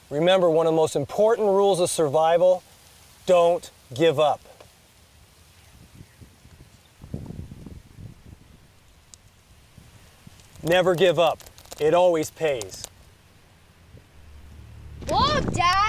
Remember, one of the most important rules of survival, don't give up. Never give up. It always pays. Look, Dad!